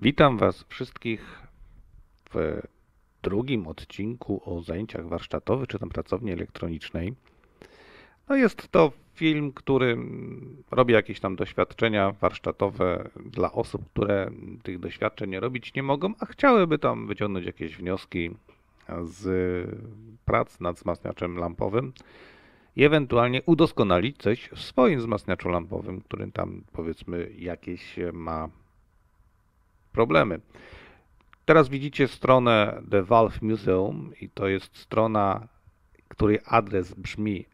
Witam Was wszystkich w drugim odcinku o zajęciach warsztatowych czy tam pracowni elektronicznej. No jest to film, który robi jakieś tam doświadczenia warsztatowe dla osób, które tych doświadczeń nie robić nie mogą, a chciałyby tam wyciągnąć jakieś wnioski z prac nad wzmacniaczem lampowym i ewentualnie udoskonalić coś w swoim wzmacniaczu lampowym, który tam powiedzmy jakieś ma problemy. Teraz widzicie stronę The Valve Museum i to jest strona, której adres brzmi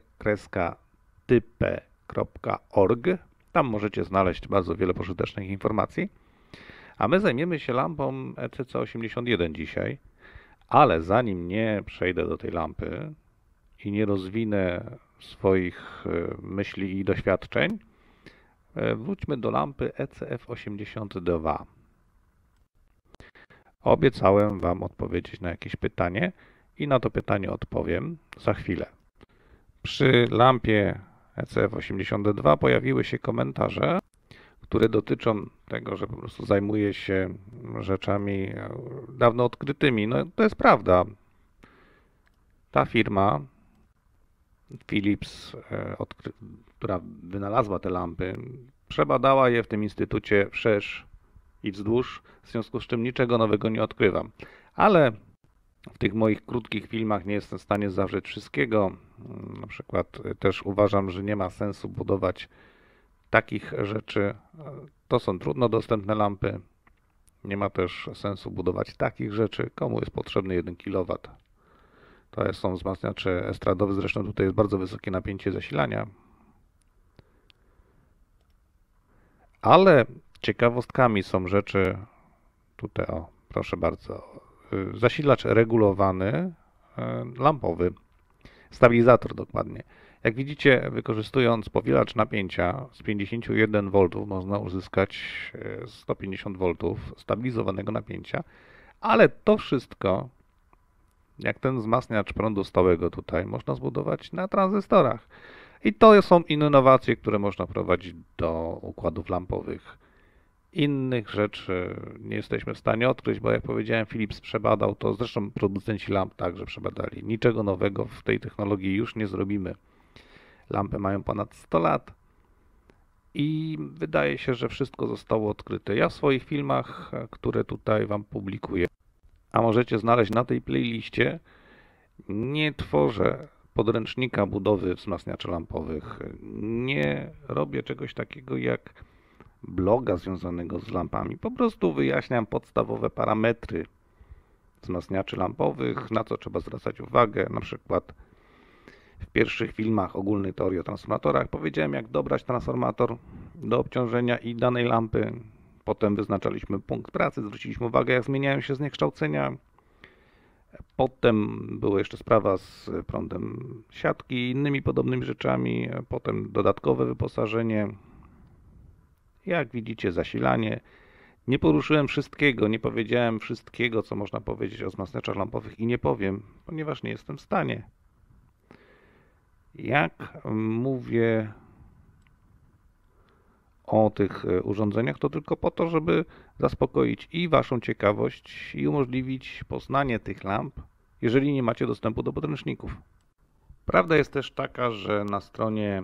r-type.org. Tam możecie znaleźć bardzo wiele pożytecznych informacji. A my zajmiemy się lampą ECC81 dzisiaj, ale zanim nie przejdę do tej lampy i nie rozwinę swoich myśli i doświadczeń, wróćmy do lampy ECF82. Obiecałem Wam odpowiedzieć na jakieś pytanie i na to pytanie odpowiem za chwilę. Przy lampie ECF82 pojawiły się komentarze, które dotyczą tego, że po prostu zajmuję się rzeczami dawno odkrytymi. No to jest prawda. Ta firma Philips, która wynalazła te lampy, przebadała je w tym instytucie wszerz i wzdłuż, w związku z czym niczego nowego nie odkrywam. Ale w tych moich krótkich filmach nie jestem w stanie zawrzeć wszystkiego. Na przykład też uważam, że nie ma sensu budować takich rzeczy. To są trudno dostępne lampy. Nie ma też sensu budować takich rzeczy. Komu jest potrzebny 1 kW? To są wzmacniacze estradowe. Zresztą tutaj jest bardzo wysokie napięcie zasilania. Ale ciekawostkami są rzeczy, tutaj o, proszę bardzo, zasilacz regulowany, lampowy, stabilizator dokładnie. Jak widzicie, wykorzystując powielacz napięcia z 51 V można uzyskać 150 V stabilizowanego napięcia, ale to wszystko, jak ten wzmacniacz prądu stałego tutaj, można zbudować na tranzystorach. I to są innowacje, które można prowadzić do układów lampowych. Innych rzeczy nie jesteśmy w stanie odkryć, bo jak powiedziałem, Philips przebadał to, zresztą producenci lamp także przebadali. Niczego nowego w tej technologii już nie zrobimy. Lampy mają ponad 100 lat i wydaje się, że wszystko zostało odkryte. Ja w swoich filmach, które tutaj Wam publikuję, a możecie znaleźć na tej playliście, nie tworzę podręcznika budowy wzmacniaczy lampowych. Nie robię czegoś takiego jak bloga związanego z lampami. Po prostu wyjaśniam podstawowe parametry wzmacniaczy lampowych, na co trzeba zwracać uwagę. Na przykład w pierwszych filmach ogólnej teorii o transformatorach powiedziałem, jak dobrać transformator do obciążenia i danej lampy. Potem wyznaczaliśmy punkt pracy, zwróciliśmy uwagę, jak zmieniają się zniekształcenia. Potem była jeszcze sprawa z prądem siatki i innymi podobnymi rzeczami. Potem dodatkowe wyposażenie. Jak widzicie, zasilanie. Nie poruszyłem wszystkiego, nie powiedziałem wszystkiego, co można powiedzieć o wzmacniaczach lampowych i nie powiem, ponieważ nie jestem w stanie. Jak mówię o tych urządzeniach, to tylko po to, żeby zaspokoić i Waszą ciekawość i umożliwić poznanie tych lamp, jeżeli nie macie dostępu do podręczników. Prawda jest też taka, że na stronie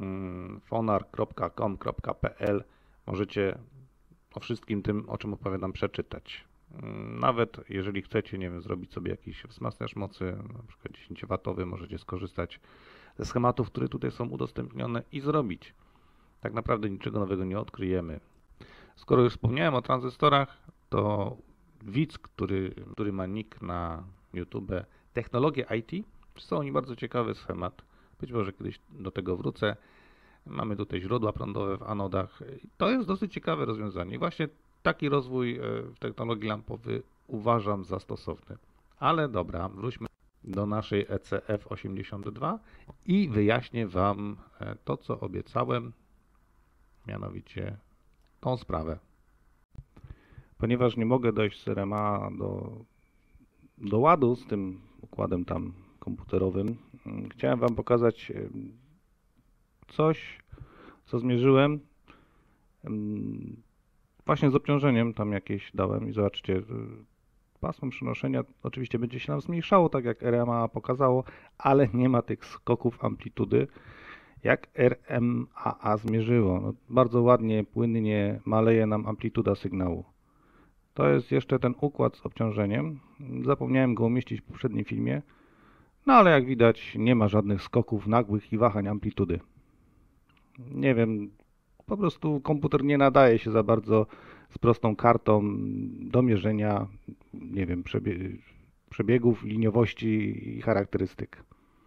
fonar.com.pl możecie o wszystkim tym, o czym opowiadam, przeczytać. Nawet jeżeli chcecie, nie wiem, zrobić sobie jakiś wzmacniacz mocy, na przykład 10W, możecie skorzystać ze schematów, które tutaj są udostępnione i zrobić. Tak naprawdę niczego nowego nie odkryjemy. Skoro już wspomniałem o tranzystorach, to widz, który ma nick na YouTube Technologie IT, są oni bardzo ciekawy schemat. Być może kiedyś do tego wrócę. Mamy tutaj źródła prądowe w anodach. To jest dosyć ciekawe rozwiązanie. I właśnie taki rozwój w technologii lampowej uważam za stosowny. Ale dobra, wróćmy do naszej ECF82 i wyjaśnię Wam to, co obiecałem, mianowicie tą sprawę. Ponieważ nie mogę dojść z RMA do ładu z tym układem tam komputerowym, chciałem Wam pokazać coś, co zmierzyłem właśnie z obciążeniem tam jakieś dałem i zobaczcie, pasmo przenoszenia oczywiście będzie się nam zmniejszało, tak jak RMA pokazało, ale nie ma tych skoków amplitudy, jak RMAA zmierzyło. No, bardzo ładnie, płynnie maleje nam amplituda sygnału. To jest jeszcze ten układ z obciążeniem. Zapomniałem go umieścić w poprzednim filmie. No ale jak widać nie ma żadnych skoków nagłych i wahań amplitudy. Nie wiem, po prostu komputer nie nadaje się za bardzo z prostą kartą do mierzenia, nie wiem, przebiegów, liniowości i charakterystyk.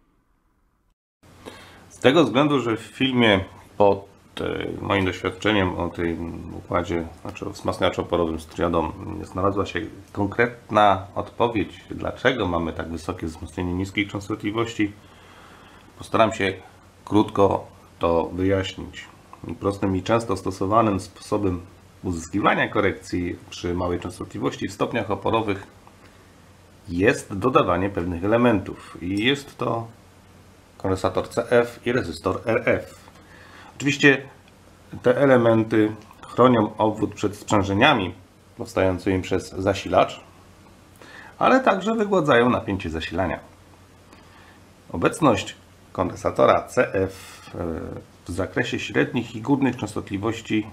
Z tego względu, że w filmie pod moim doświadczeniem o tym układzie, znaczy o wzmacniaczu oporowym z triodą, znalazła się konkretna odpowiedź, dlaczego mamy tak wysokie wzmocnienie niskich częstotliwości, postaram się krótko to wyjaśnić. Prostym i często stosowanym sposobem uzyskiwania korekcji przy małej częstotliwości w stopniach oporowych jest dodawanie pewnych elementów i jest to kondensator CF i rezystor RF. Oczywiście te elementy chronią obwód przed sprzężeniami powstającymi przez zasilacz, ale także wygładzają napięcie zasilania. Obecność kondensatora CF w zakresie średnich i górnych częstotliwości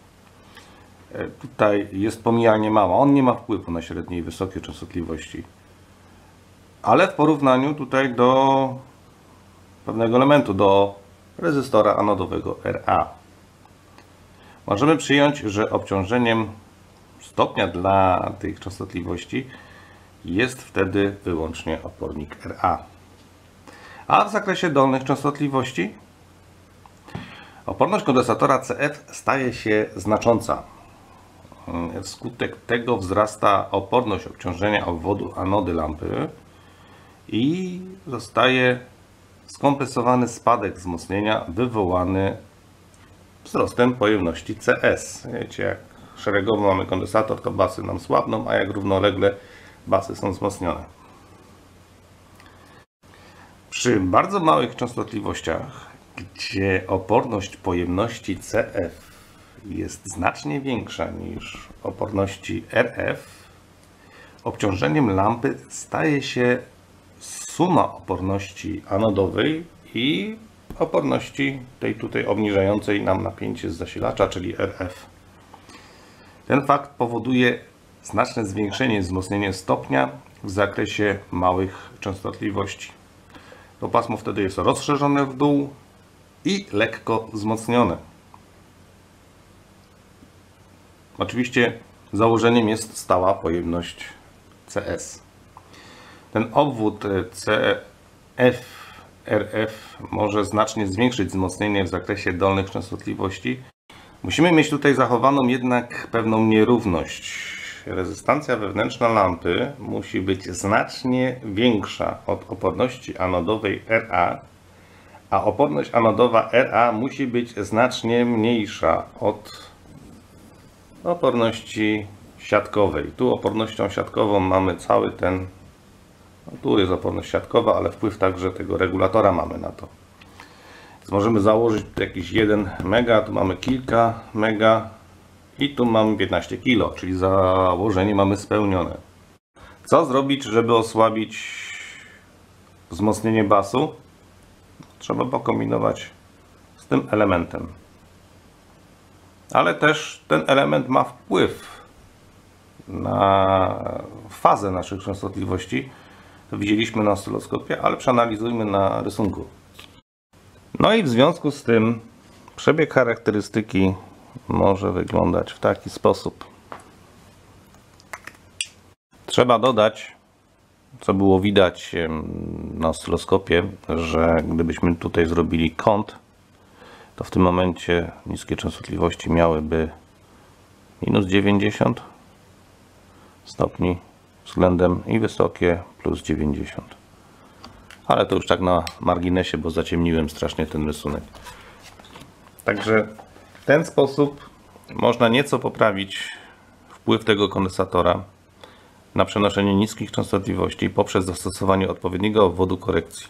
tutaj jest pomijalnie mała. On nie ma wpływu na średnie i wysokie częstotliwości. Ale w porównaniu tutaj do pewnego elementu, do rezystora anodowego RA, możemy przyjąć, że obciążeniem stopnia dla tych częstotliwości jest wtedy wyłącznie opornik RA. A w zakresie dolnych częstotliwości oporność kondensatora CF staje się znacząca. Wskutek tego wzrasta oporność obciążenia obwodu anody lampy i zostaje skompensowany spadek wzmocnienia wywołany wzrostem pojemności CS. Wiecie, jak szeregowo mamy kondensator, to basy nam słabną, a jak równolegle basy są wzmocnione. Przy bardzo małych częstotliwościach, gdzie oporność pojemności CF jest znacznie większa niż oporności RF, obciążeniem lampy staje się suma oporności anodowej i oporności tej tutaj obniżającej nam napięcie z zasilacza, czyli RF. Ten fakt powoduje znaczne zwiększenie, wzmocnienie stopnia w zakresie małych częstotliwości. To pasmo wtedy jest rozszerzone w dół i lekko wzmocnione. Oczywiście założeniem jest stała pojemność CS. Ten obwód CF-RF może znacznie zwiększyć wzmocnienie w zakresie dolnych częstotliwości. Musimy mieć tutaj zachowaną jednak pewną nierówność. Rezystancja wewnętrzna lampy musi być znacznie większa od oporności anodowej RA, a oporność anodowa RA musi być znacznie mniejsza od oporności siatkowej. Tu opornością siatkową mamy cały ten, no tu jest oporność siatkowa, ale wpływ także tego regulatora mamy na to. Więc możemy założyć tu jakiś 1 mega, tu mamy kilka mega i tu mamy 15 kg, czyli założenie mamy spełnione. Co zrobić, żeby osłabić wzmocnienie basu? Trzeba pokombinować z tym elementem. Ale też ten element ma wpływ na fazę naszych częstotliwości. To widzieliśmy na oscyloskopie, ale przeanalizujmy na rysunku. No i w związku z tym przebieg charakterystyki może wyglądać w taki sposób. Trzeba dodać, co było widać na oscyloskopie, że gdybyśmy tutaj zrobili kąt, to w tym momencie niskie częstotliwości miałyby minus 90 stopni względem i wysokie plus 90. Ale to już tak na marginesie, bo zaciemniłem strasznie ten rysunek. Także w ten sposób można nieco poprawić wpływ tego kondensatora na przenoszenie niskich częstotliwości poprzez zastosowanie odpowiedniego obwodu korekcji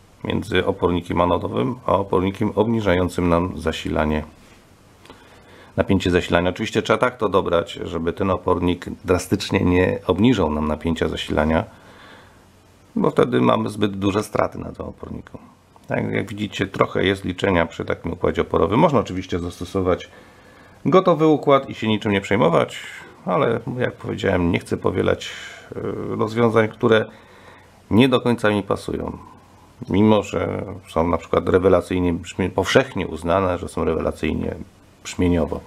między opornikiem anodowym a opornikiem obniżającym nam zasilanie napięcie zasilania. Oczywiście trzeba tak to dobrać, żeby ten opornik drastycznie nie obniżał nam napięcia zasilania, bo wtedy mamy zbyt duże straty na tym oporniku. Tak jak widzicie, trochę jest liczenia przy takim układzie oporowym. Można oczywiście zastosować gotowy układ i się niczym nie przejmować, ale jak powiedziałem, nie chcę powielać rozwiązań, które nie do końca mi pasują. Mimo że są na przykład rewelacyjnie, powszechnie uznane, że są rewelacyjnie brzmieniowo.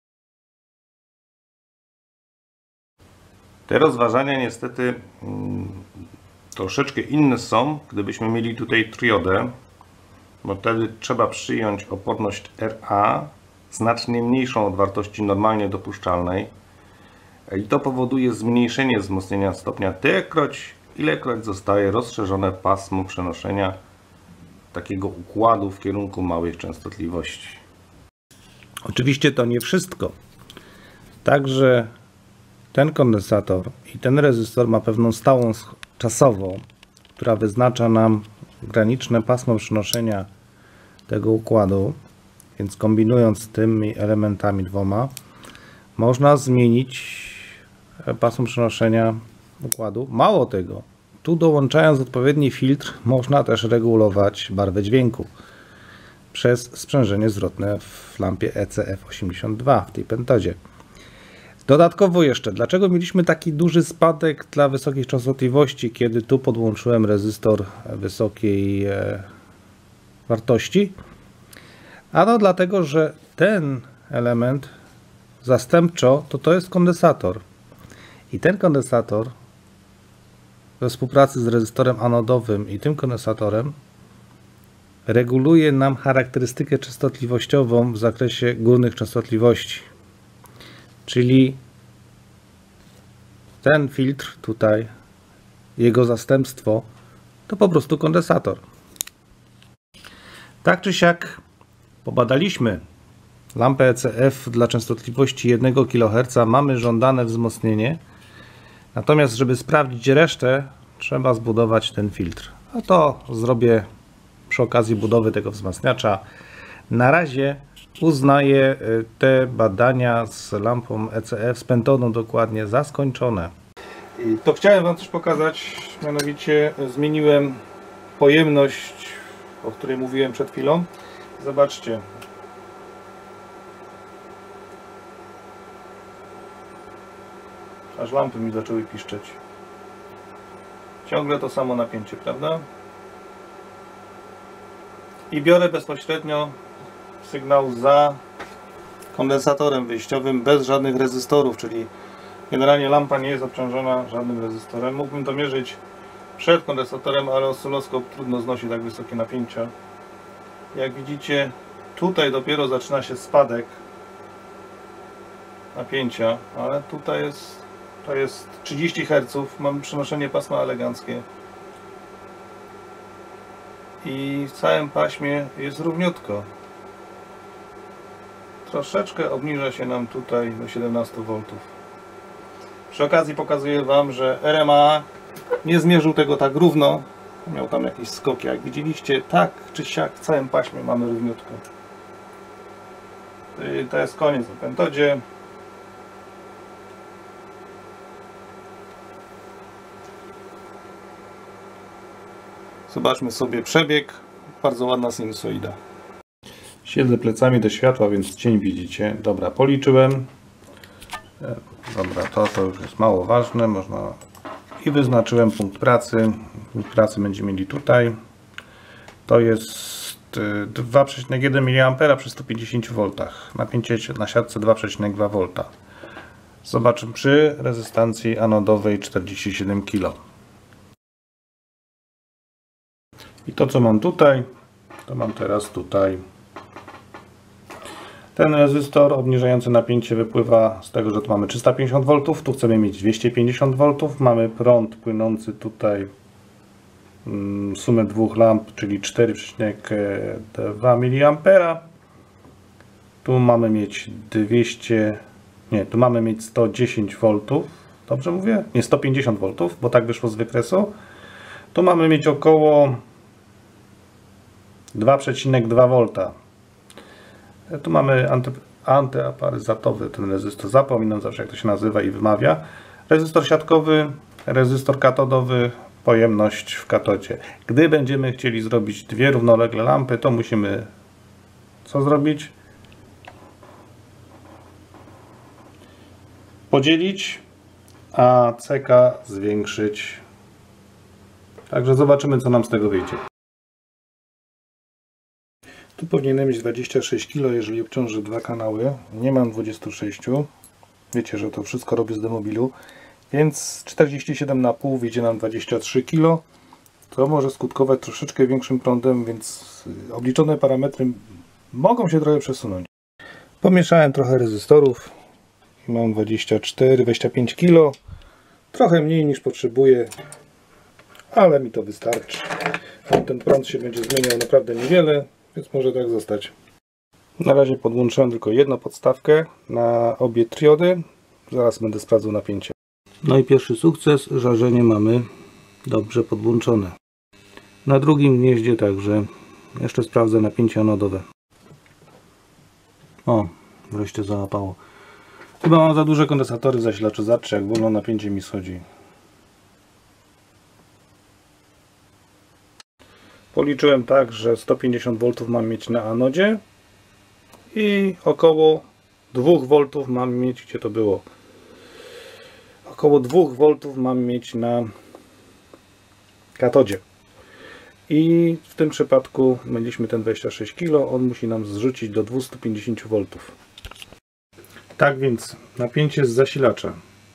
Te rozważania niestety troszeczkę inne są, gdybyśmy mieli tutaj triodę, bo wtedy trzeba przyjąć oporność RA znacznie mniejszą od wartości normalnie dopuszczalnej i to powoduje zmniejszenie wzmocnienia stopnia ilekroć zostaje rozszerzone pasmo przenoszenia takiego układu w kierunku małych częstotliwości. Oczywiście to nie wszystko. Także ten kondensator i ten rezystor ma pewną stałą czasową, która wyznacza nam graniczne pasmo przenoszenia tego układu, więc kombinując z tymi elementami dwoma, można zmienić pasmo przenoszenia układu. Mało tego, tu dołączając odpowiedni filtr, można też regulować barwę dźwięku przez sprzężenie zwrotne w lampie ECF82 w tej pentodzie. Dodatkowo jeszcze, dlaczego mieliśmy taki duży spadek dla wysokich częstotliwości, kiedy tu podłączyłem rezystor wysokiej wartości? Ano dlatego, że ten element zastępczo to jest kondensator. I ten kondensator we współpracy z rezystorem anodowym i tym kondensatorem reguluje nam charakterystykę częstotliwościową w zakresie górnych częstotliwości. Czyli ten filtr tutaj, jego zastępstwo, to po prostu kondensator. Tak czy siak pobadaliśmy lampę ECF dla częstotliwości 1 kHz, mamy żądane wzmocnienie. Natomiast żeby sprawdzić resztę, trzeba zbudować ten filtr. A to zrobię przy okazji budowy tego wzmacniacza. Na razie uznaję te badania z lampą ECF, z pentodą dokładnie, za skończone. I to chciałem Wam też pokazać, mianowicie zmieniłem pojemność, o której mówiłem przed chwilą. Zobaczcie. Aż lampy mi zaczęły piszczeć. Ciągle to samo napięcie, prawda? I biorę bezpośrednio sygnał za kondensatorem wyjściowym bez żadnych rezystorów, czyli generalnie lampa nie jest obciążona żadnym rezystorem. Mógłbym to mierzyć przed kondensatorem, ale oscyloskop trudno znosi tak wysokie napięcia. Jak widzicie, tutaj dopiero zaczyna się spadek napięcia, ale tutaj to jest 30 Hz, mamy przenoszenie pasma eleganckie i w całym paśmie jest równiutko. Troszeczkę obniża się nam tutaj do 17 V. Przy okazji pokazuję Wam, że RMA nie zmierzył tego tak równo, miał tam jakieś skoki. Jak widzieliście, tak czy siak w całym paśmie mamy równiutko. I to jest koniec o pentodzie. Zobaczmy sobie przebieg. Bardzo ładna sinusoida. Siedzę plecami do światła, więc cień widzicie. Dobra, policzyłem. Dobra, to już jest mało ważne. Można... I wyznaczyłem punkt pracy. Punkt pracy będziemy mieli tutaj. To jest 2,1 mA przy 150 V. Napięcie na siatce 2,2 V. Zobaczymy przy rezystancji anodowej 47 kg. I to, co mam tutaj, to mam teraz tutaj. Ten rezystor obniżający napięcie wypływa z tego, że tu mamy 350 V, tu chcemy mieć 250 V. Mamy prąd płynący tutaj, sumę dwóch lamp, czyli 4,2 mA. Tu mamy mieć 110 V. Dobrze mówię? Nie, 150 V, bo tak wyszło z wykresu. Tu mamy mieć około 2,2 V. Tu mamy antyaparyzatowy ten rezystor. Zapominam zawsze, jak to się nazywa i wymawia. Rezystor siatkowy, rezystor katodowy, pojemność w katodzie. Gdy będziemy chcieli zrobić dwie równolegle lampy, to musimy co zrobić? Podzielić, a CK zwiększyć. Także zobaczymy, co nam z tego wyjdzie. Tu powinienem mieć 26 kg, jeżeli obciążę dwa kanały. Nie mam 26. Wiecie, że to wszystko robię z demobilu. Więc 47,5 wyjdzie nam 23 kg. To może skutkować troszeczkę większym prądem, więc obliczone parametry mogą się trochę przesunąć. Pomieszałem trochę rezystorów i mam 24-25 kg. Trochę mniej niż potrzebuję, ale mi to wystarczy. Ten prąd się będzie zmieniał naprawdę niewiele, więc może tak zostać. Na razie podłączyłem tylko jedną podstawkę na obie triody. Zaraz będę sprawdzał napięcie. No i pierwszy sukces, żarzenie mamy dobrze podłączone. Na drugim gnieździe także. Jeszcze sprawdzę napięcie anodowe. O, wreszcie załapało. Chyba mam za duże kondensatory w zasilaczu. Zobaczcie, jak wolno napięcie mi schodzi. Policzyłem tak, że 150 V mam mieć na anodzie i około 2 V mam mieć, gdzie to było? Około 2 V mam mieć na katodzie. I w tym przypadku mieliśmy ten 26 kg, on musi nam zrzucić do 250 V. Tak więc napięcie z zasilacza,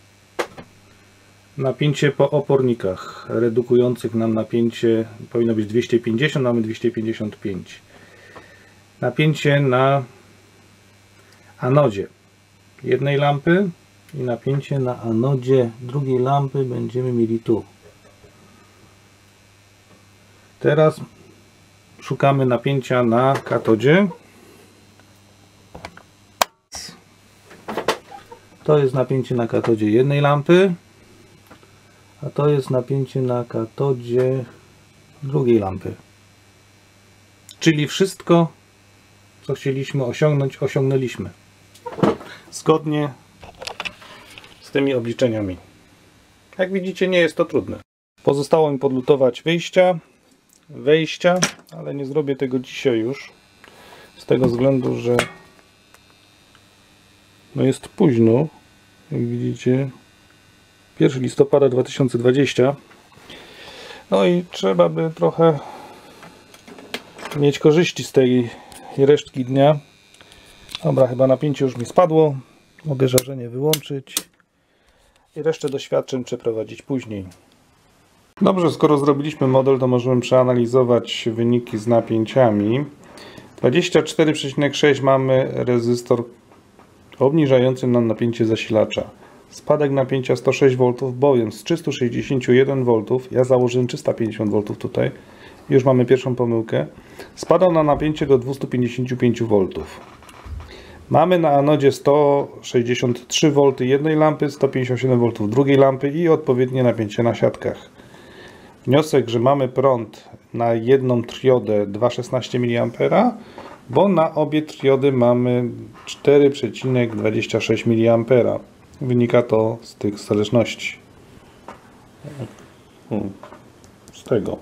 napięcie po opornikach redukujących nam napięcie powinno być 250, mamy 255. Napięcie na anodzie jednej lampy i napięcie na anodzie drugiej lampy będziemy mieli tu. Teraz szukamy napięcia na katodzie. To jest napięcie na katodzie jednej lampy, a to jest napięcie na katodzie drugiej lampy. Czyli wszystko, co chcieliśmy osiągnąć, osiągnęliśmy. Zgodnie z tymi obliczeniami. Jak widzicie, nie jest to trudne. Pozostało mi podlutować wejścia, ale nie zrobię tego dzisiaj już. Z tego względu, że no jest późno. Jak widzicie, 1 listopada 2020. No i trzeba by trochę mieć korzyści z tej resztki dnia. Dobra, chyba napięcie już mi spadło. Mogę żarzenie wyłączyć i resztę doświadczeń przeprowadzić później. Dobrze, skoro zrobiliśmy model, to możemy przeanalizować wyniki z napięciami. 24,6 mamy rezystor obniżający nam napięcie zasilacza. Spadek napięcia 106 V, bowiem z 361 V, ja założyłem 350 V tutaj, już mamy pierwszą pomyłkę, spada na napięcie do 255 V. Mamy na anodzie 163 V jednej lampy, 157 V drugiej lampy i odpowiednie napięcie na siatkach. Wniosek, że mamy prąd na jedną triodę 2,16 mA, bo na obie triody mamy 4,26 mA. Wynika to z tych zależności. Z tego.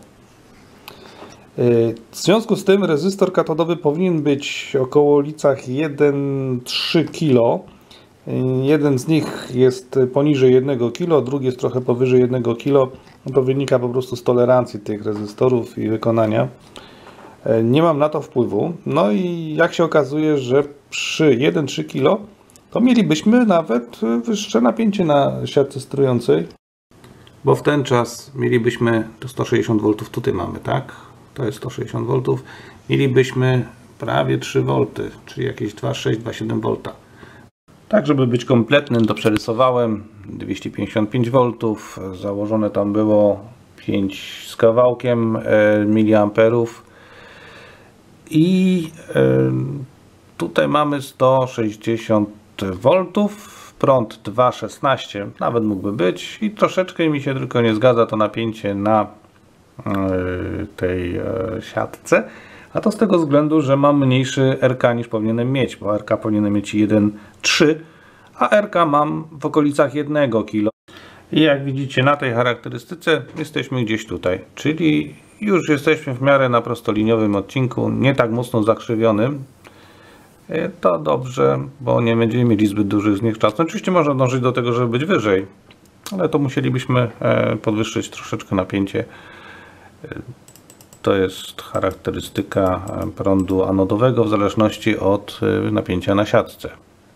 W związku z tym rezystor katodowy powinien być około licach 1,3 kg. Jeden z nich jest poniżej 1 kg, drugi jest trochę powyżej 1 kg. To wynika po prostu z tolerancji tych rezystorów i wykonania. Nie mam na to wpływu. No i jak się okazuje, że przy 1,3 kg to mielibyśmy nawet wyższe napięcie na siatce sterującej. Bo w ten czas mielibyśmy to 160 V, tutaj mamy, tak? To jest 160 V. Mielibyśmy prawie 3 V, czyli jakieś 2,6-2,7 V. Tak, żeby być kompletnym, to przerysowałem 255 V. Założone tam było 5 z kawałkiem miliamperów. I tutaj mamy 160 V, prąd 2,16 nawet mógłby być i troszeczkę mi się tylko nie zgadza to napięcie na tej siatce, A to z tego względu, że mam mniejszy RK niż powinienem mieć, bo RK powinienem mieć 1,3, a RK mam w okolicach 1 kg. I jak widzicie na tej charakterystyce jesteśmy gdzieś tutaj, czyli już jesteśmy w miarę na prostoliniowym odcinku, nie tak mocno zakrzywionym. To dobrze, bo nie będziemy mieli zbyt dużych zniechczasów. Oczywiście można dążyć do tego, żeby być wyżej, ale to musielibyśmy podwyższyć troszeczkę napięcie. To jest charakterystyka prądu anodowego w zależności od napięcia na siatce.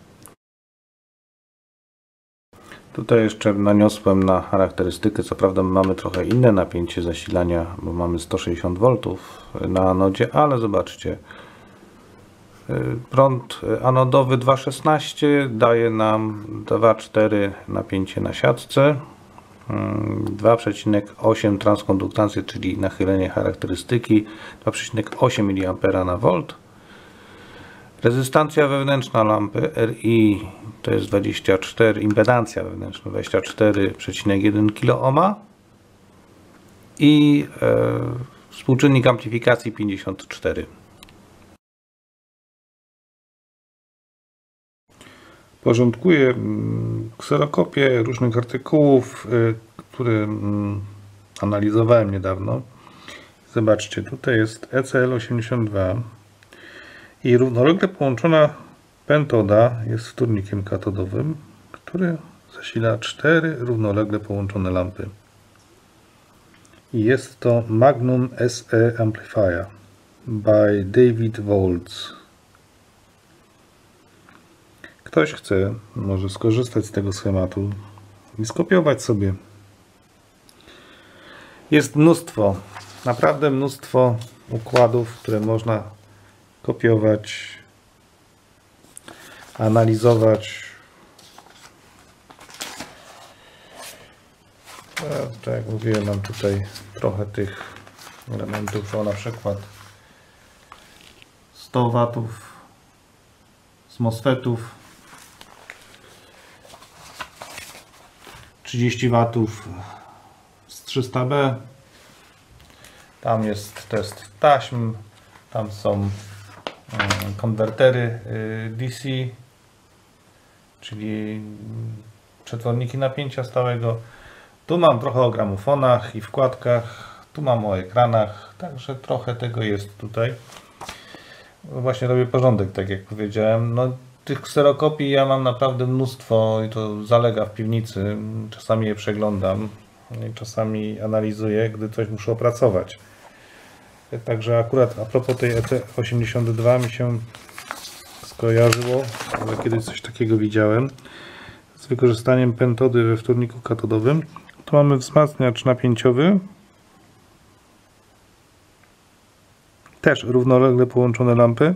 Tutaj jeszcze naniosłem na charakterystykę, co prawda mamy trochę inne napięcie zasilania, bo mamy 160 V na anodzie, ale zobaczcie, prąd anodowy 2,16 daje nam 2,4 napięcie na siatce, 2,8 transkonduktancję, czyli nachylenie charakterystyki, 2,8 mA na volt. Rezystancja wewnętrzna lampy RI to jest 24, impedancja wewnętrzna 24,1 kΩ i współczynnik amplifikacji 54. Porządkuję kserokopię różnych artykułów, które analizowałem niedawno. Zobaczcie, tutaj jest ECL82 i równolegle połączona pentoda jest wtórnikiem katodowym, który zasila 4 równolegle połączone lampy. I jest to Magnum SE Amplifier by David Volz. Ktoś chce, może skorzystać z tego schematu i skopiować sobie. Jest mnóstwo, naprawdę mnóstwo układów, które można kopiować, analizować. Tak jak mówiłem, mam tutaj trochę tych elementów, o na przykład 100 W z MOSFETów, 30 W z 300B, tam jest test taśm, tam są konwertery DC, czyli przetworniki napięcia stałego. Tu mam trochę o gramofonach i wkładkach, tu mam o ekranach, także trochę tego jest tutaj. Właśnie robię porządek, tak jak powiedziałem. No, tych kserokopii ja mam naprawdę mnóstwo i to zalega w piwnicy. Czasami je przeglądam, czasami analizuję, gdy coś muszę opracować. Także akurat a propos tej EC82 mi się skojarzyło, ale kiedyś coś takiego widziałem, z wykorzystaniem pentody we wtórniku katodowym. Tu mamy wzmacniacz napięciowy, też równolegle połączone lampy.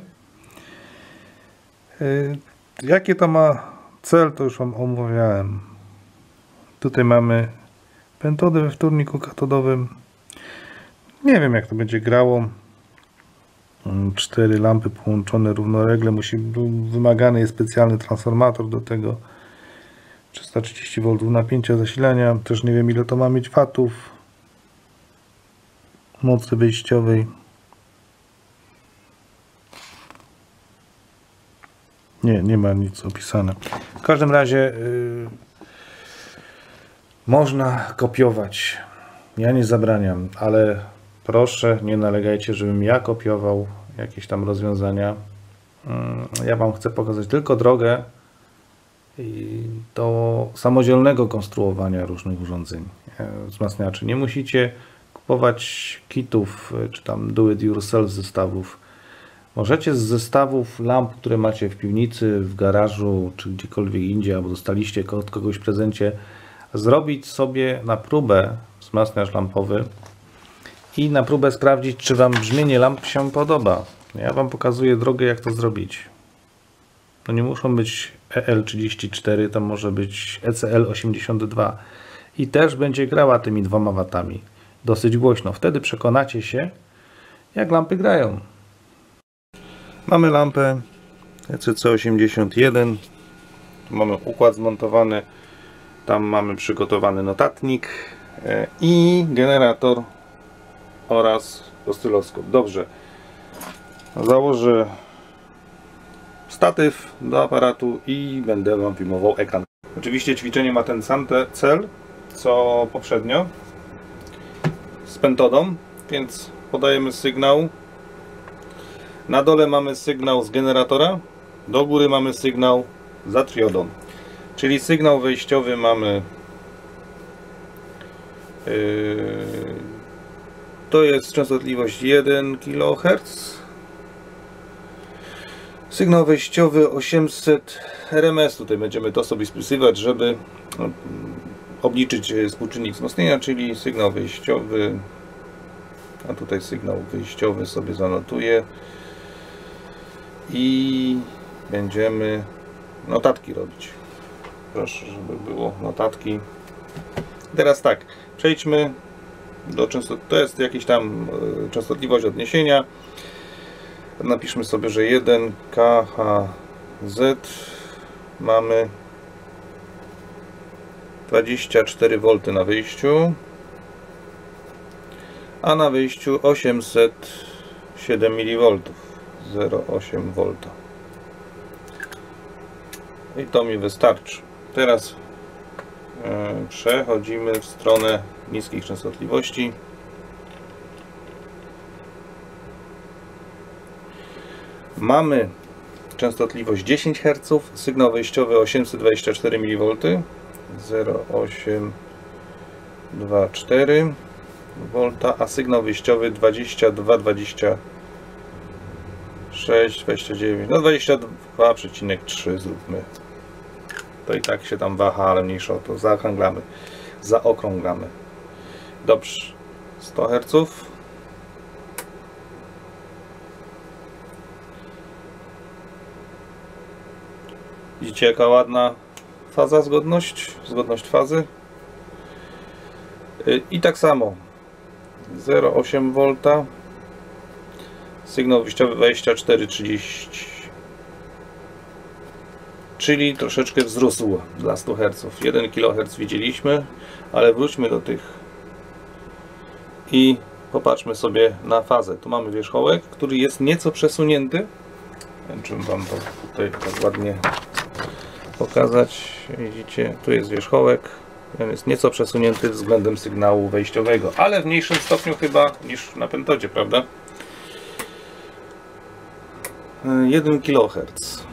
Jakie to ma cel, to już Wam omawiałem. Tutaj mamy pentodę we wtórniku katodowym. Nie wiem, jak to będzie grało. 4 lampy połączone równolegle. Wymagany jest specjalny transformator do tego. 330 V napięcia zasilania. Też nie wiem, ile to ma mieć watów mocy wyjściowej. Nie ma nic opisane. W każdym razie można kopiować. Ja nie zabraniam, ale proszę nie nalegajcie, żebym ja kopiował jakieś tam rozwiązania. Ja Wam chcę pokazać tylko drogę do samodzielnego konstruowania różnych urządzeń, wzmacniaczy. Nie musicie kupować kitów czy tam do it yourself zestawów. Możecie z zestawów lamp, które macie w piwnicy, w garażu czy gdziekolwiek indziej, albo dostaliście od kogoś w prezencie, zrobić sobie na próbę wzmacniacz lampowy i na próbę sprawdzić, czy Wam brzmienie lamp się podoba. Ja Wam pokazuję drogę, jak to zrobić. To nie muszą być EL34, to może być ECL82 i też będzie grała tymi 2 W dosyć głośno. Wtedy przekonacie się, jak lampy grają. Mamy lampę ECC81, mamy układ zmontowany, tam mamy przygotowany notatnik i generator oraz oscyloskop. Dobrze, Założę statyw do aparatu i będę Wam filmował ekran. Oczywiście ćwiczenie ma ten sam cel co poprzednio z pentodą, więc podajemy sygnał. Na dole mamy sygnał z generatora, do góry mamy sygnał za triodą. Czyli sygnał wejściowy mamy to jest częstotliwość 1 kHz. Sygnał wejściowy 800 RMS. Tutaj będziemy to sobie spisywać, żeby obliczyć współczynnik wzmocnienia, czyli sygnał wejściowy, a tutaj sygnał wyjściowy sobie zanotuję i będziemy notatki robić. Proszę, żeby było notatki. Teraz tak, przejdźmy do to jest jakiś tam częstotliwość odniesienia. Napiszmy sobie, że 1 kHz mamy 24 V na wyjściu, a na wyjściu 807 mV, 0,8 V. I to mi wystarczy. Teraz przechodzimy w stronę niskich częstotliwości. Mamy częstotliwość 10 Hz, sygnał wejściowy 824 mV, 0,824 V, a sygnał wyjściowy 22, 26, 29, no 22,3 zróbmy. To i tak się tam waha, ale mniejsza o to, zaokrąglamy. Dobrze, 100 Hz. Widzicie, jaka ładna faza, zgodność fazy. I tak samo 0,8 V, sygnał wyjściowy 24,30, czyli troszeczkę wzrósł dla 100 Hz. 1 kHz widzieliśmy, ale wróćmy do tych i popatrzmy sobie na fazę. Tu mamy wierzchołek, który jest nieco przesunięty. Czym Wam to tutaj tak ładnie pokazać. Widzicie, tu jest wierzchołek, on jest nieco przesunięty względem sygnału wejściowego, ale w mniejszym stopniu chyba niż na pentodzie, prawda? 1 kHz.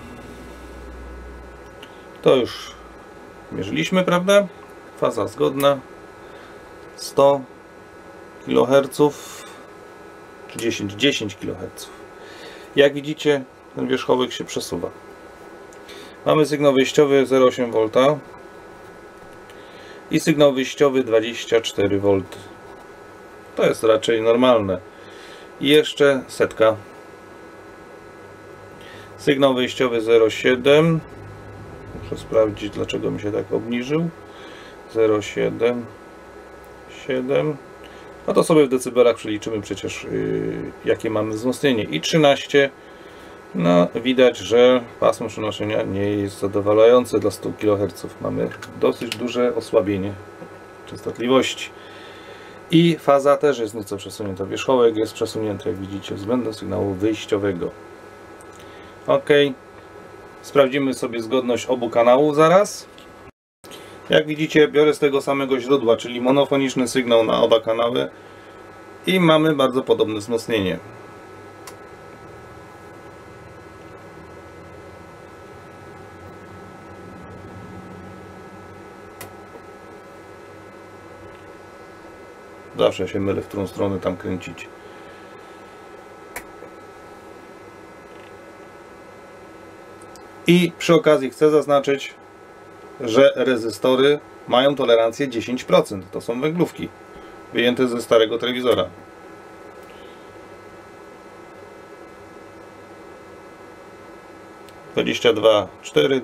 To już mierzyliśmy, prawda? Faza zgodna. 100 kHz czy 10 kHz. Jak widzicie, ten wierzchołek się przesuwa. Mamy sygnał wejściowy 0,8 V i sygnał wyjściowy 24 V. To jest raczej normalne. I jeszcze setka. Sygnał wejściowy 0,7. Muszę sprawdzić, dlaczego mi się tak obniżył. 0,7. 7. No to sobie w decybelach przeliczymy przecież jakie mamy wzmocnienie. I 13. No, widać, że pasmo przenoszenia nie jest zadowalające dla 100 kHz. Mamy dosyć duże osłabienie częstotliwości. I faza też jest nieco przesunięta. Wierzchołek jest przesunięty, jak widzicie, względem sygnału wyjściowego. OK. Sprawdzimy sobie zgodność obu kanałów zaraz. Jak widzicie, biorę z tego samego źródła, czyli monofoniczny sygnał na oba kanały i mamy bardzo podobne wzmocnienie. Zawsze się mylę, w którą stronę tam kręcić. I przy okazji chcę zaznaczyć, że rezystory mają tolerancję 10%. To są węglówki wyjęte ze starego telewizora. - 22,4,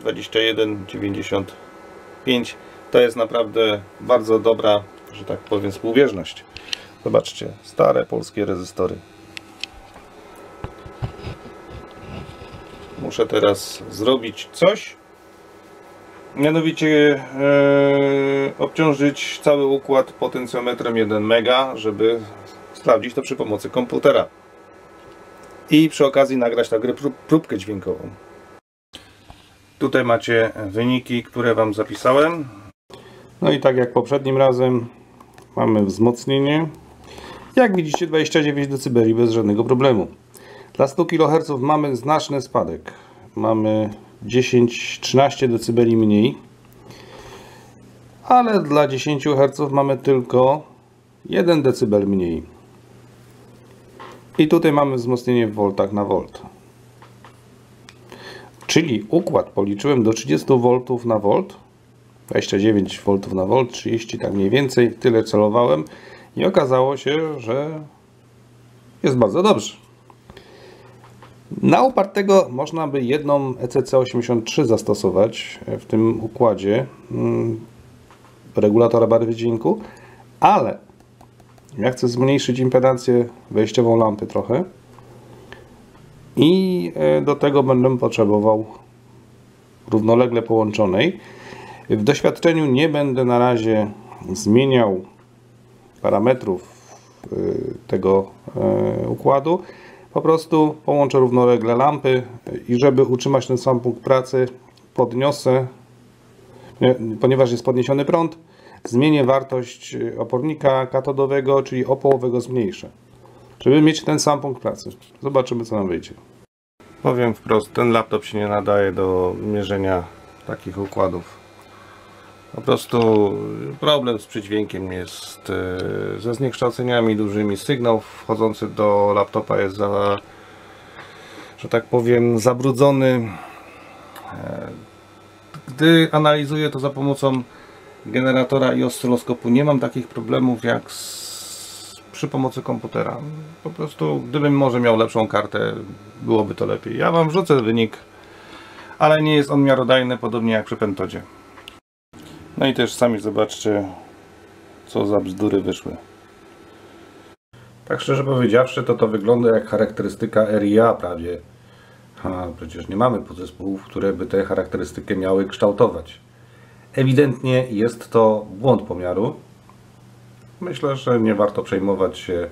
21,95. To jest naprawdę bardzo dobra, że tak powiem, współbieżność. Zobaczcie, stare polskie rezystory. Muszę teraz zrobić coś, mianowicie obciążyć cały układ potencjometrem 1 mega, żeby sprawdzić to przy pomocy komputera. i przy okazji nagrać także próbkę dźwiękową. Tutaj macie wyniki, które Wam zapisałem. No i tak jak poprzednim razem mamy wzmocnienie. Jak widzicie 29 dB bez żadnego problemu. Dla 100 kHz mamy znaczny spadek. Mamy 10-13 dB mniej. Ale dla 10 Hz mamy tylko 1 dB mniej. I tutaj mamy wzmocnienie w voltach na volt. Czyli układ policzyłem do 30 V na volt. 29 V na volt, 30 tak mniej więcej, tyle celowałem i okazało się, że jest bardzo dobrze. Na upartego można by jedną ECC83 zastosować w tym układzie regulatora barwy dźwięku, ale ja chcę zmniejszyć impedancję wejściową lampy trochę i do tego będę potrzebował równolegle połączonej. W doświadczeniu nie będę na razie zmieniał parametrów tego układu. Po prostu połączę równolegle lampy i żeby utrzymać ten sam punkt pracy, podniosę, ponieważ jest podniesiony prąd, zmienię wartość opornika katodowego, czyli o połowę go zmniejszę, żeby mieć ten sam punkt pracy. Zobaczymy, co nam wyjdzie. Powiem wprost, ten laptop się nie nadaje do mierzenia takich układów. Po prostu problem z przydźwiękiem jest ze zniekształceniami dużymi. Sygnał wchodzący do laptopa jest że tak powiem, zabrudzony. Gdy analizuję to za pomocą generatora i oscyloskopu, nie mam takich problemów jak przy pomocy komputera. Po prostu gdybym może miał lepszą kartę, byłoby to lepiej. Ja Wam wrzucę wynik, ale nie jest on miarodajny, podobnie jak przy Pentodzie. No i też sami zobaczcie, co za bzdury wyszły. Tak szczerze powiedziawszy, to wygląda jak charakterystyka RIA prawie. A przecież nie mamy podzespołów, które by tę charakterystykę miały kształtować. Ewidentnie jest to błąd pomiaru. Myślę, że nie warto przejmować się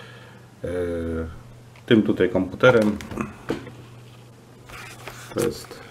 tym tutaj komputerem. To jest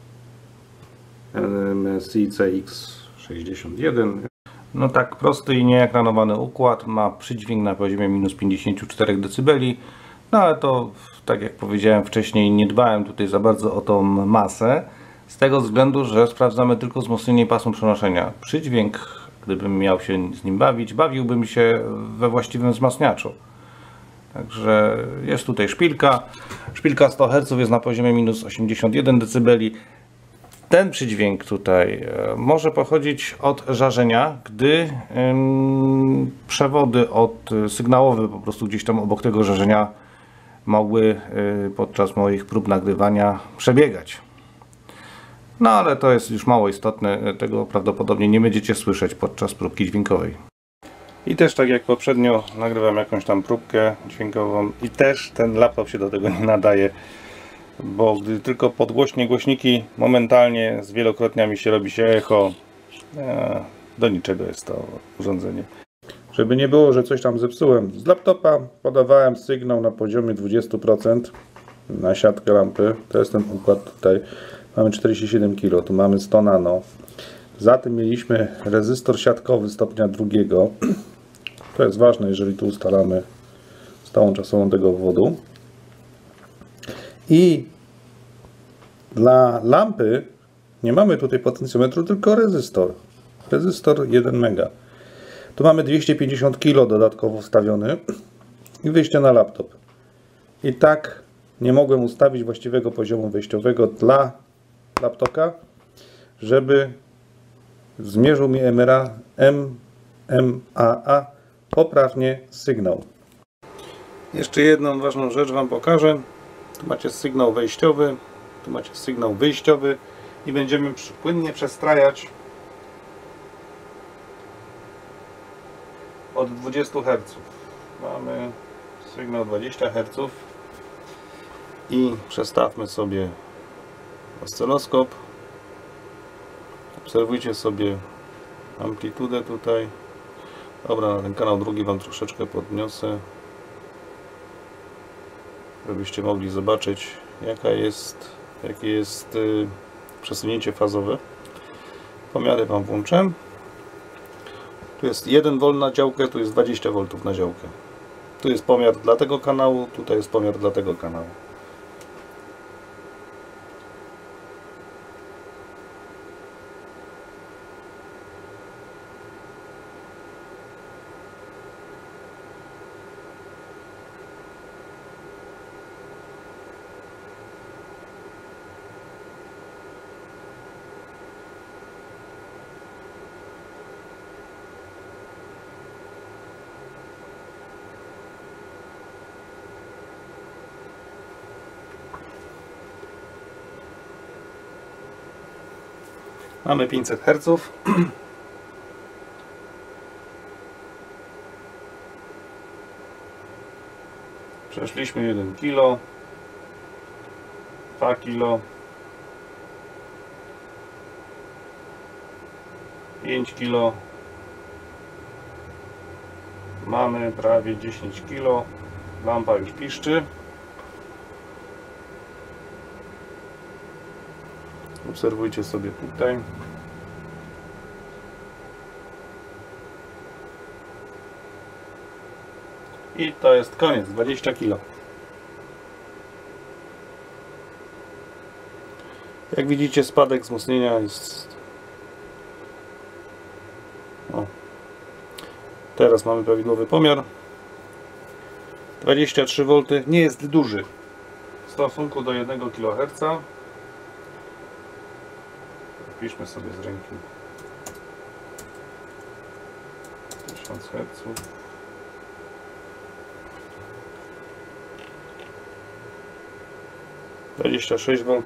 MSI CX61. No tak, prosty i nieekranowany układ. Ma przydźwięk na poziomie minus 54 dB. No ale to, tak jak powiedziałem wcześniej, nie dbałem tutaj za bardzo o tą masę. Z tego względu, że sprawdzamy tylko wzmocnienie pasmu przenoszenia. Przydźwięk, gdybym miał się z nim bawić, bawiłbym się we właściwym wzmacniaczu. Także jest tutaj szpilka. Szpilka 100 Hz jest na poziomie minus 81 dB. Ten przydźwięk tutaj może pochodzić od żarzenia, gdy przewody sygnałowe po prostu gdzieś tam obok tego żarzenia mogły podczas moich prób nagrywania przebiegać. No ale to jest już mało istotne, tego prawdopodobnie nie będziecie słyszeć podczas próbki dźwiękowej. I też tak jak poprzednio nagrywam jakąś tam próbkę dźwiękową i też ten laptop się do tego nie nadaje, bo gdy tylko podgłośnie głośniki, momentalnie z wielokrotniami się robi się echo. Do niczego jest to urządzenie. Żeby nie było, że coś tam zepsułem, z laptopa podawałem sygnał na poziomie 20% na siatkę lampy. To jest ten układ tutaj. Mamy 47 kg, tu mamy 100 nano. Za tym mieliśmy rezystor siatkowy stopnia drugiego. To jest ważne, jeżeli tu ustalamy stałą czasową tego obwodu. I dla lampy nie mamy tutaj potencjometru, tylko rezystor. Rezystor 1 mega. Tu mamy 250 kg dodatkowo wstawiony i wyjście na laptop. I tak nie mogłem ustawić właściwego poziomu wejściowego dla laptopa, żeby zmierzył mi MMA poprawnie sygnał. Jeszcze jedną ważną rzecz Wam pokażę. Tu macie sygnał wejściowy, tu macie sygnał wyjściowy i będziemy płynnie przestrajać od 20 Hz. Mamy sygnał 20 Hz i przestawmy sobie oscyloskop. Obserwujcie sobie amplitudę tutaj. Dobra, na ten kanał drugi Wam troszeczkę podniosę. żebyście mogli zobaczyć jakie jest przesunięcie fazowe. Pomiary Wam włączę. Tu jest 1 V na działkę, tu jest 20 V na działkę. Tu jest pomiar dla tego kanału, tutaj jest pomiar dla tego kanału. Mamy 500 Hz. Przeszliśmy 1 kg, 2 kg, 5 kg. Mamy prawie 10 kg. Lampa już piszczy. Obserwujcie sobie tutaj. I to jest koniec, 20 kg. Jak widzicie, spadek wzmocnienia jest... O. Teraz mamy prawidłowy pomiar. 23 V, nie jest duży w stosunku do 1 kHz. Piszmy sobie z ręki 1000 Hz. - 26 V,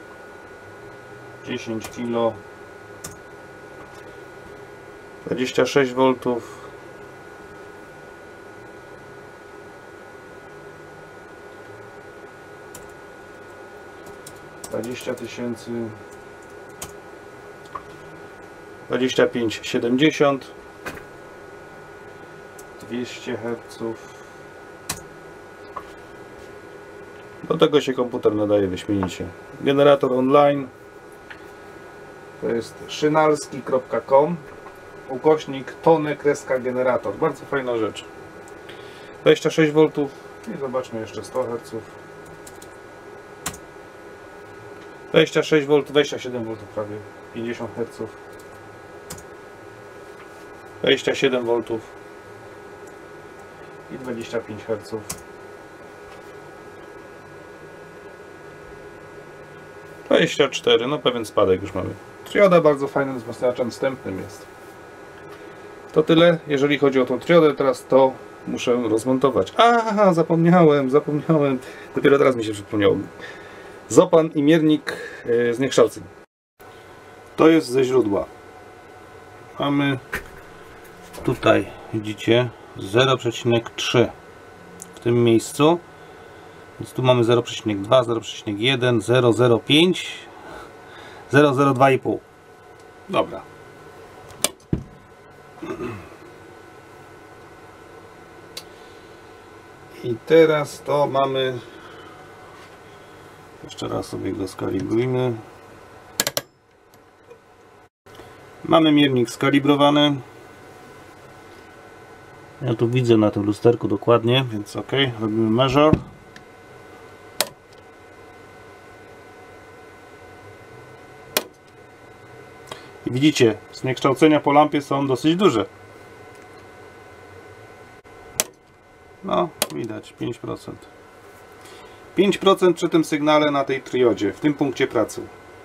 10 kg, 26 V, 20 000, 25,70, 200 Hz. Do tego się komputer nadaje wyśmienicie. Generator online to jest szynalski.com /tony-generator. Bardzo fajna rzecz. 26 V i zobaczmy jeszcze 100 Hz. 26 V, 27 V prawie, 50 Hz. 27 V i 25 Hz. 24, no pewien spadek już mamy. Trioda bardzo fajnym wzmacniaczem wstępnym jest. To tyle, jeżeli chodzi o tą triodę. Teraz to muszę rozmontować. Aha, zapomniałem. Dopiero teraz mi się przypomniało. Zopan i miernik zniekształceń. To jest ze źródła. Mamy tutaj, widzicie, 0,3 w tym miejscu. Więc tu mamy 0,2, 0,1, 0,05, 0,02,5. Dobra. I teraz to mamy... Jeszcze raz sobie go skalibrujmy. Mamy miernik skalibrowany. Ja tu widzę na tym lusterku dokładnie, więc ok, robimy measure. I widzicie, zniekształcenia po lampie są dosyć duże. No, widać 5%. 5% przy tym sygnale na tej triodzie, w tym punkcie pracy.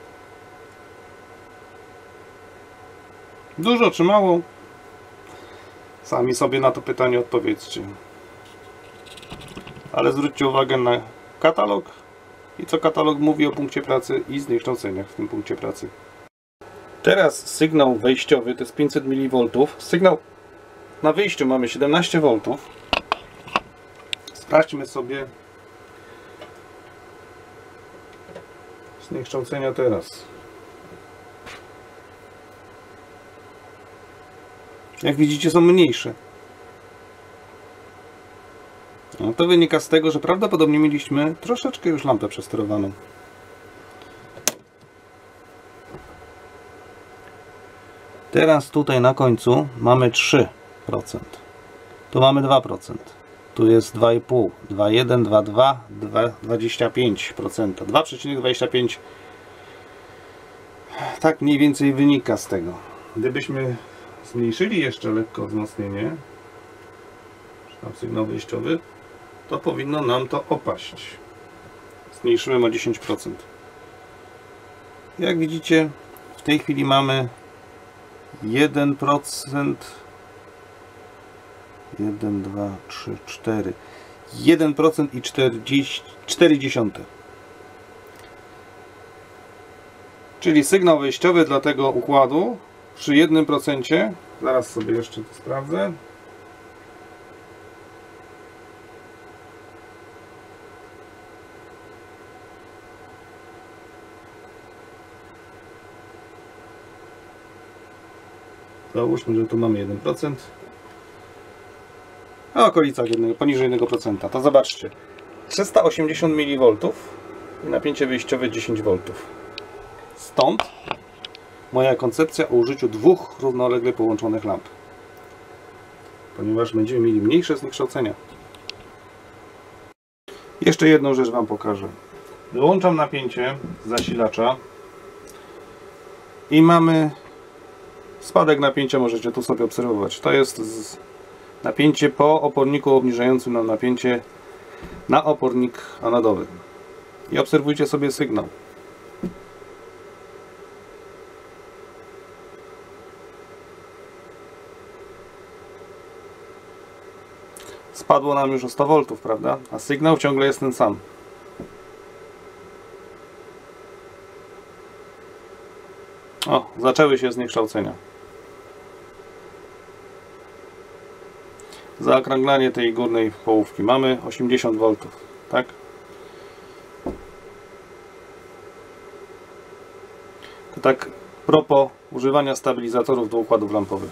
Dużo czy mało? Sami sobie na to pytanie odpowiedzcie. Ale zwróćcie uwagę na katalog i co katalog mówi o punkcie pracy i zniekształceniach w tym punkcie pracy. Teraz sygnał wejściowy to jest 500 mV. Sygnał na wyjściu mamy 17 V. Sprawdźmy sobie zniekształcenia teraz. Jak widzicie, są mniejsze. No, to wynika z tego, że prawdopodobnie mieliśmy troszeczkę już lampę przesterowaną. Teraz tutaj na końcu mamy 3%. Tu mamy 2%. Tu jest 2,5, 2,1, 2,2, 2,25%. 2,25%. Tak mniej więcej wynika z tego. Gdybyśmy zmniejszyli jeszcze lekko wzmocnienie, tam sygnał wyjściowy, to powinno nam to opaść. Zmniejszyłem o 10%. Jak widzicie, w tej chwili mamy 1%, 1, 2, 3, 4, 1% i 0,4. Czyli sygnał wejściowy dla tego układu przy 1%, zaraz sobie jeszcze to sprawdzę. Załóżmy, że tu mamy 1%. A okolicach poniżej 1%. To zobaczcie. 380 mV i napięcie wyjściowe 10 V. Stąd moja koncepcja o użyciu dwóch równolegle połączonych lamp. Ponieważ będziemy mieli mniejsze zniekształcenia. Jeszcze jedną rzecz Wam pokażę. Wyłączam napięcie z zasilacza i mamy spadek napięcia, możecie tu sobie obserwować. To jest napięcie po oporniku obniżającym nam napięcie na opornik anodowy. I obserwujcie sobie sygnał. Spadło nam już o 100 V, prawda? A sygnał ciągle jest ten sam. O, zaczęły się zniekształcenia. Zaokrąglanie tej górnej połówki. Mamy 80 V, tak? To tak propos używania stabilizatorów do układów lampowych.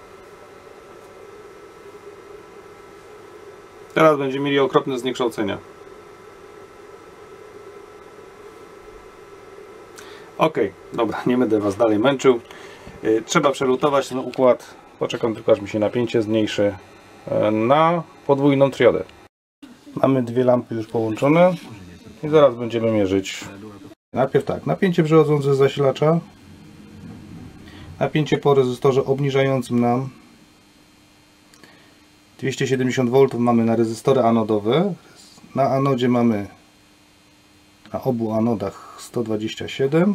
Teraz będziemy mieli okropne zniekształcenia. Ok, dobra, nie będę Was dalej męczył. Trzeba przelutować ten układ. Poczekam tylko, aż mi się napięcie zmniejszy na podwójną triodę. Mamy dwie lampy już połączone i zaraz będziemy mierzyć. Najpierw tak, napięcie przechodzące z zasilacza, napięcie po rezystorze obniżającym nam 270 V mamy na rezystory anodowe. Na anodzie mamy, na obu anodach 127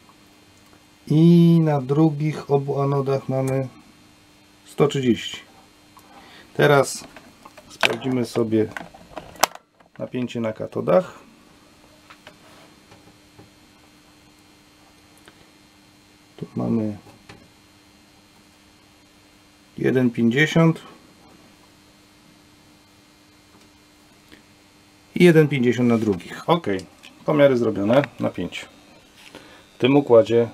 i na drugich obu anodach mamy 130. Teraz sprawdzimy sobie napięcie na katodach. Tu mamy 1,50 i 1,50 na drugich. Ok, pomiary zrobione, napięcie. W tym układzie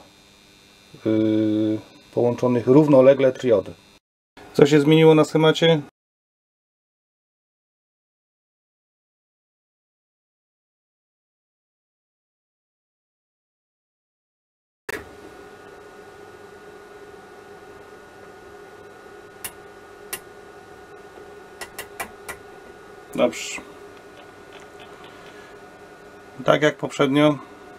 połączonych równolegle triody. Co się zmieniło na schemacie? Dobrze. Tak jak poprzednio.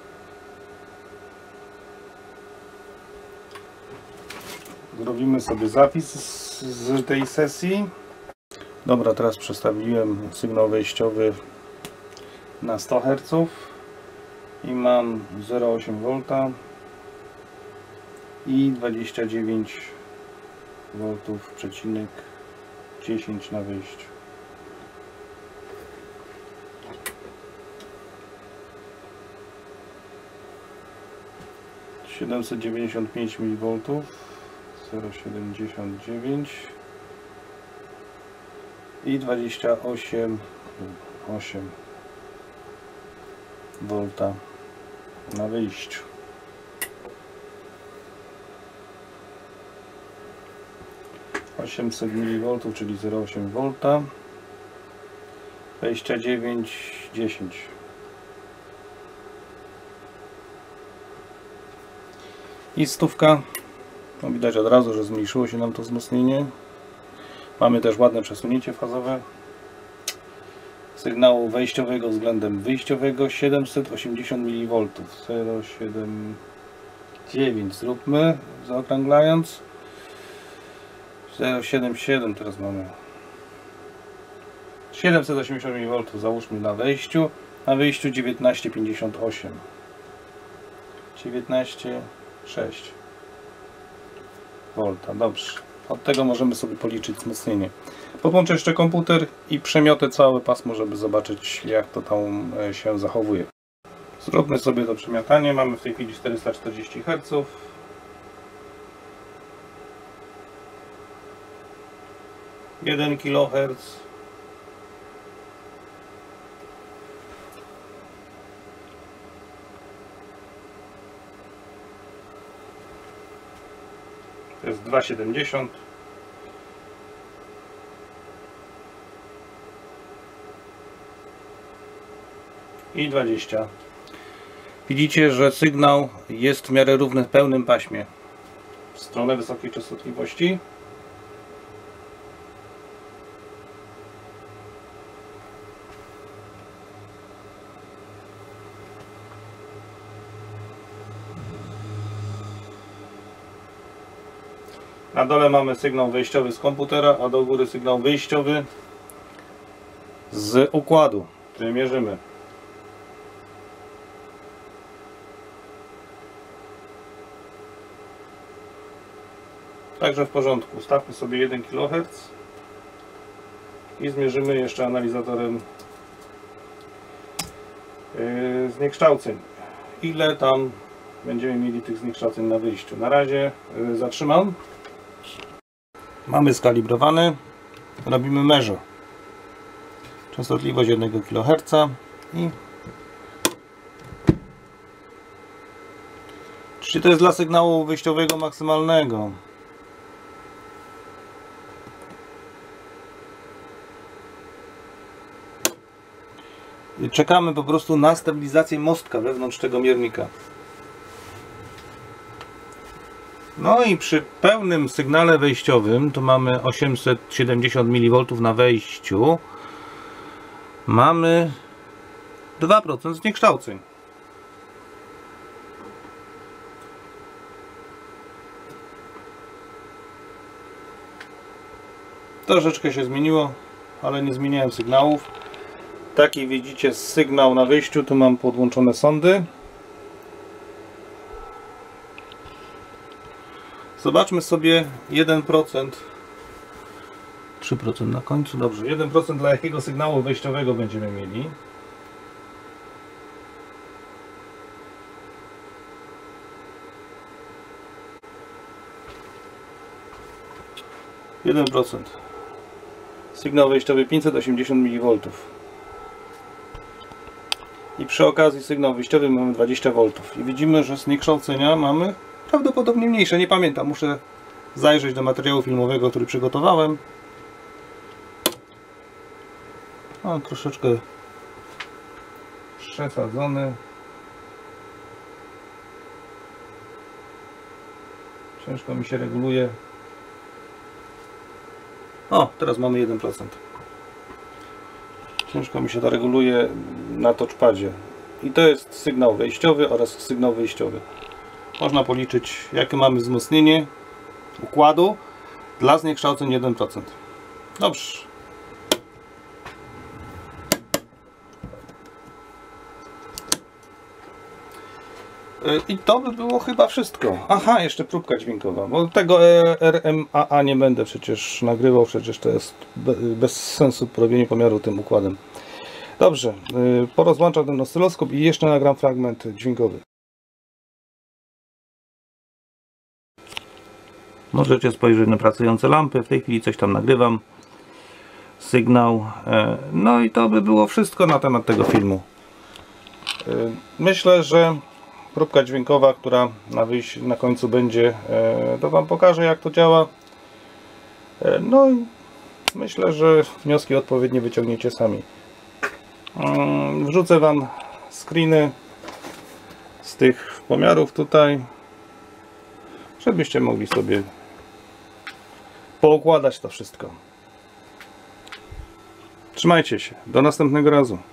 Zrobimy sobie zapis z tej sesji. Dobra, teraz przestawiłem sygnał wejściowy na 100 Hz i mam 0,8 V i 29 V przecinek 10 na wyjściu. - 795 mV, 0,79 i 28,8 V na wyjściu. - 800 mV, czyli 0,8 V 29, 10. I 100. No widać od razu, że zmniejszyło się nam to wzmocnienie. Mamy też ładne przesunięcie fazowe sygnału wejściowego względem wyjściowego. 780 mV. 0,79 zróbmy, zaokrąglając. 0,77 teraz mamy. 780 mV załóżmy na wejściu. Na wyjściu 19,58. 19,6 V. Dobrze. Od tego możemy sobie policzyć wzmocnienie. Podłączę jeszcze komputer i przemiotę całe pasmo, żeby zobaczyć, jak to tam się zachowuje. Zróbmy sobie to przemiatanie. Mamy w tej chwili 440 Hz. Jeden kHz. To jest 2,70. I 20. Widzicie, że sygnał jest w miarę równy w pełnym paśmie w stronę wysokiej częstotliwości. Na dole mamy sygnał wejściowy z komputera, a do góry sygnał wyjściowy z układu, który mierzymy. Także w porządku. Ustawmy sobie 1 kHz i zmierzymy jeszcze analizatorem zniekształceń. Ile tam będziemy mieli tych zniekształceń na wyjściu. Na razie zatrzymam. Mamy skalibrowany. Robimy measure. Częstotliwość 1 kHz i czyli to jest dla sygnału wyjściowego maksymalnego. Czekamy po prostu na stabilizację mostka wewnątrz tego miernika. No i przy pełnym sygnale wejściowym to mamy 870 mV na wejściu. Mamy 2% zniekształceń. Troszeczkę się zmieniło, ale nie zmieniałem sygnałów. Taki widzicie sygnał na wyjściu. Tu mam podłączone sondy. Zobaczmy sobie 1%. 3% na końcu. Dobrze. 1% dla jakiego sygnału wejściowego będziemy mieli. Sygnał wejściowy 580 mV. I przy okazji sygnał wyjściowy mamy 20 V. I widzimy, że zniekształcenia mamy prawdopodobnie mniejsze. Nie pamiętam, muszę zajrzeć do materiału filmowego, który przygotowałem. On troszeczkę przesadzony. Ciężko mi się reguluje. O, teraz mamy 1%. Ciężko mi się to reguluje na touchpadzie. I to jest sygnał wejściowy oraz sygnał wyjściowy. Można policzyć, jakie mamy wzmocnienie układu dla zniekształceń 1%. Dobrze. I to by było chyba wszystko. Aha, jeszcze próbka dźwiękowa, bo tego RMAA nie będę przecież nagrywał, przecież to jest bez sensu robienie pomiaru tym układem. Dobrze, porozłączam ten oscyloskop i jeszcze nagram fragment dźwiękowy. Możecie spojrzeć na pracujące lampy, w tej chwili coś tam nagrywam. Sygnał. No i to by było wszystko na temat tego filmu. Myślę, że próbka dźwiękowa, która na końcu będzie, to Wam pokaże, jak to działa. No i myślę, że wnioski odpowiednie wyciągniecie sami. Wrzucę Wam screeny z tych pomiarów tutaj, żebyście mogli sobie poukładać to wszystko. Trzymajcie się, do następnego razu.